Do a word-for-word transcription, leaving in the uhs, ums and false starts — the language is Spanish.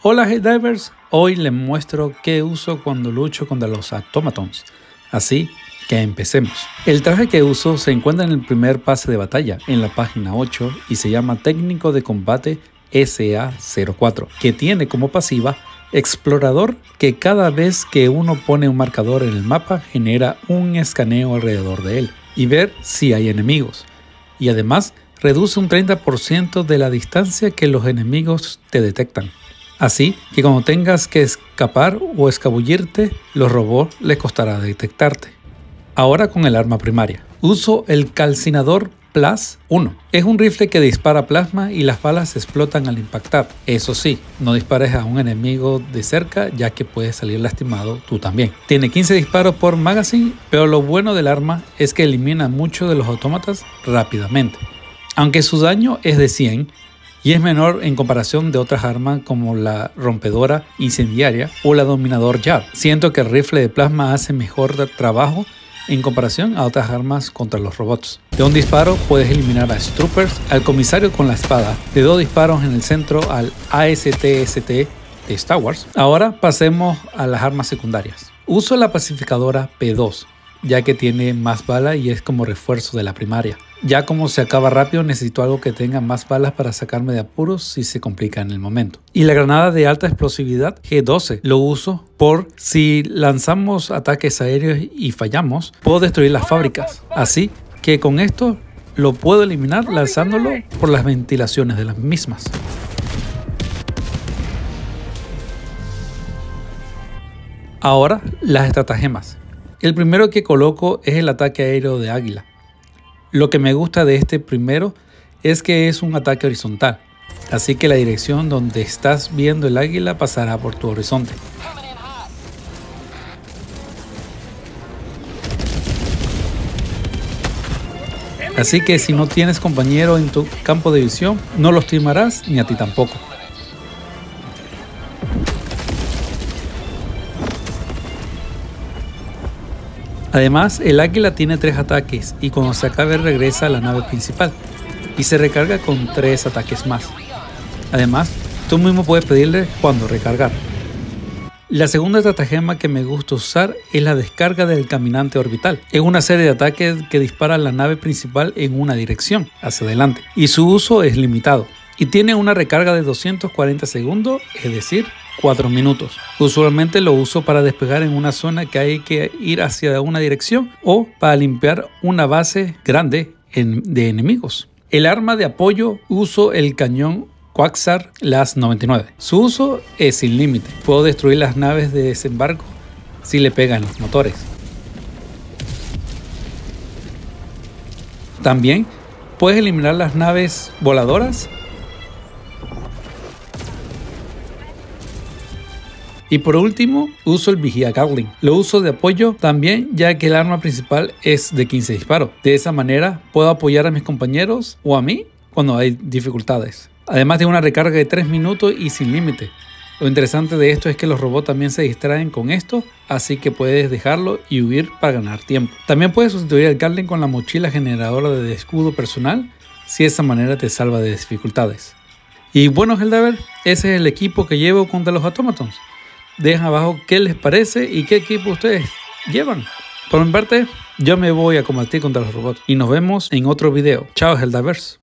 Hola Helldivers, hoy les muestro qué uso cuando lucho contra los automatons, así que empecemos. El traje que uso se encuentra en el primer pase de batalla, en la página ocho, y se llama Técnico de Combate S A cero cuatro, que tiene como pasiva Explorador, que cada vez que uno pone un marcador en el mapa genera un escaneo alrededor de él y ver si hay enemigos, y además reduce un treinta por ciento de la distancia que los enemigos te detectan. Así que cuando tengas que escapar o escabullirte, los robots les costará detectarte. Ahora con el arma primaria. Uso el Calcinador Plus uno. Es un rifle que dispara plasma y las balas explotan al impactar. Eso sí, no dispares a un enemigo de cerca, ya que puedes salir lastimado tú también. Tiene quince disparos por magazine, pero lo bueno del arma es que elimina muchos de los autómatas rápidamente. Aunque su daño es de cien, y es menor en comparación de otras armas como la rompedora incendiaria o la dominador jab. Siento que el rifle de plasma hace mejor trabajo en comparación a otras armas contra los robots. De un disparo puedes eliminar a Troopers, al comisario con la espada, de dos disparos en el centro al A S T S T de Star Wars. Ahora pasemos a las armas secundarias. Uso la pacificadora P dos, ya que tiene más bala y es como refuerzo de la primaria. Ya como se acaba rápido, necesito algo que tenga más balas para sacarme de apuros si se complica en el momento. Y la granada de alta explosividad G doce lo uso por si lanzamos ataques aéreos y fallamos, puedo destruir las fábricas. Así que con esto lo puedo eliminar lanzándolo por las ventilaciones de las mismas. Ahora las estratagemas. El primero que coloco es el ataque aéreo de águila. Lo que me gusta de este primero es que es un ataque horizontal, así que la dirección donde estás viendo el águila pasará por tu horizonte. Así que si no tienes compañero en tu campo de visión, no los timarás ni a ti tampoco. Además, el águila tiene tres ataques y cuando se acabe regresa a la nave principal y se recarga con tres ataques más. Además, tú mismo puedes pedirle cuándo recargar. La segunda estratagema que me gusta usar es la descarga del caminante orbital. Es una serie de ataques que dispara a la nave principal en una dirección, hacia adelante, y su uso es limitado. Y tiene una recarga de doscientos cuarenta segundos, es decir, cuatro minutos. Usualmente lo uso para despegar en una zona que hay que ir hacia una dirección o para limpiar una base grande de enemigos. El arma de apoyo uso el cañón Quasar Las noventa y nueve. Su uso es sin límite. Puedo destruir las naves de desembarco si le pegan los motores. También puedes eliminar las naves voladoras. Y por último, uso el Vigía Gatling. Lo uso de apoyo también, ya que el arma principal es de quince disparos. De esa manera puedo apoyar a mis compañeros o a mí cuando hay dificultades. Además de una recarga de tres minutos y sin límite. Lo interesante de esto es que los robots también se distraen con esto, así que puedes dejarlo y huir para ganar tiempo. También puedes sustituir al Gatling con la mochila generadora de escudo personal, si de esa manera te salva de dificultades. Y bueno, Helldiver, ese es el equipo que llevo contra los automatons. Dejen abajo qué les parece y qué equipo ustedes llevan. Por mi parte, yo me voy a combatir contra los robots y nos vemos en otro video. Chao, Helldivers.